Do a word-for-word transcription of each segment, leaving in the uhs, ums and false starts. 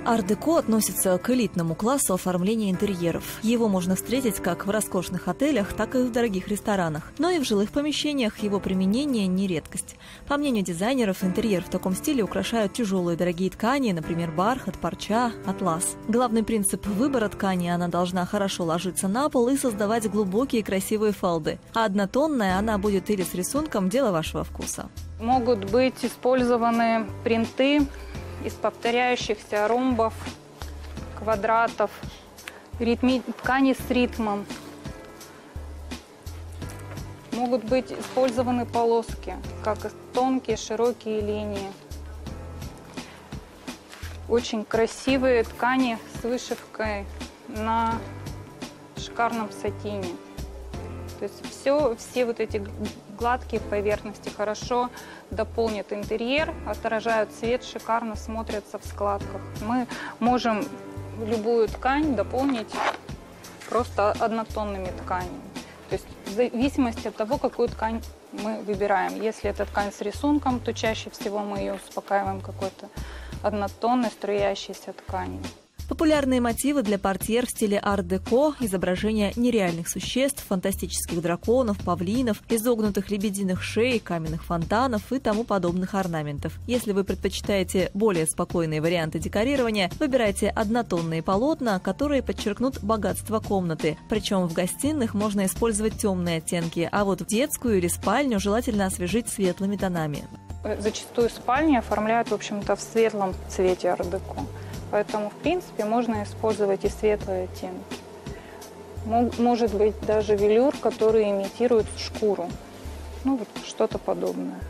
Ар-деко относится к элитному классу оформления интерьеров. Его можно встретить как в роскошных отелях, так и в дорогих ресторанах. Но и в жилых помещениях его применение не редкость. По мнению дизайнеров, интерьер в таком стиле украшают тяжелые дорогие ткани, например, бархат, парча, атлас. Главный принцип выбора ткани – она должна хорошо ложиться на пол и создавать глубокие красивые фалды. А однотонная она будет или с рисунком – дело вашего вкуса. Могут быть использованы принты из повторяющихся ромбов, квадратов, ритми... ткани с ритмом. Могут быть использованы полоски, как тонкие, широкие линии. Очень красивые ткани с вышивкой на шикарном сатине. То есть все, все вот эти гладкие поверхности хорошо дополнят интерьер, отражают цвет, шикарно смотрятся в складках. Мы можем любую ткань дополнить просто однотонными тканями. То есть в зависимости от того, какую ткань мы выбираем. Если это ткань с рисунком, то чаще всего мы ее успокаиваем какой-то однотонной струящейся тканью. Популярные мотивы для портьер в стиле ар-деко – изображения нереальных существ, фантастических драконов, павлинов, изогнутых лебединых шей, каменных фонтанов и тому подобных орнаментов. Если вы предпочитаете более спокойные варианты декорирования, выбирайте однотонные полотна, которые подчеркнут богатство комнаты. Причем в гостиных можно использовать темные оттенки, а вот в детскую или спальню желательно освежить светлыми тонами. Зачастую спальни оформляют, в общем-то, в светлом цвете ар-деко. Поэтому, в принципе, можно использовать и светлые оттенки. Может быть даже велюр, который имитирует шкуру. Ну, вот что-то подобное.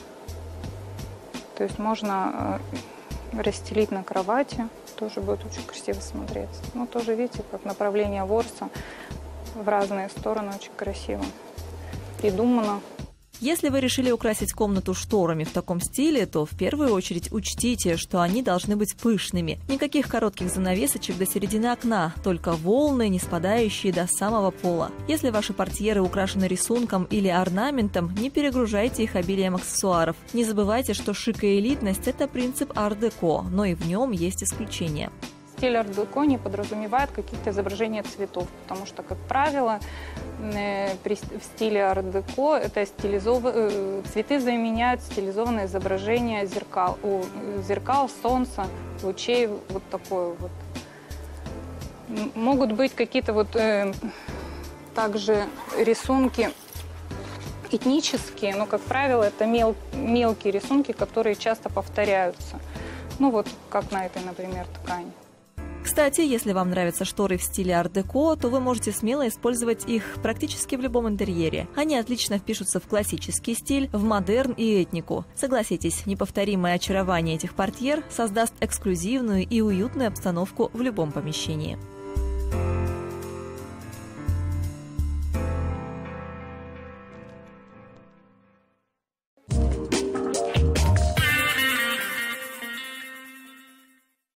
То есть можно расстелить на кровати, тоже будет очень красиво смотреться. Ну, тоже, видите, как направление ворса в разные стороны очень красиво придумано. Если вы решили украсить комнату шторами в таком стиле, то в первую очередь учтите, что они должны быть пышными. Никаких коротких занавесочек до середины окна, только волны, не спадающие до самого пола. Если ваши портьеры украшены рисунком или орнаментом, не перегружайте их обилием аксессуаров. Не забывайте, что шик и элитность – это принцип ар-деко, но и в нем есть исключения. Стиль ар-деко не подразумевает каких-то изображений цветов, потому что, как правило, в стиле ар-деко это стилизов... цветы заменяют стилизованное изображение зеркал, у зеркал, солнца, лучей, вот такое вот. Могут быть какие-то вот э, также рисунки этнические, но, как правило, это мел... мелкие рисунки, которые часто повторяются. Ну вот, как на этой, например, ткани. Кстати, если вам нравятся шторы в стиле ар-деко, то вы можете смело использовать их практически в любом интерьере. Они отлично впишутся в классический стиль, в модерн и этнику. Согласитесь, неповторимое очарование этих портьер создаст эксклюзивную и уютную обстановку в любом помещении.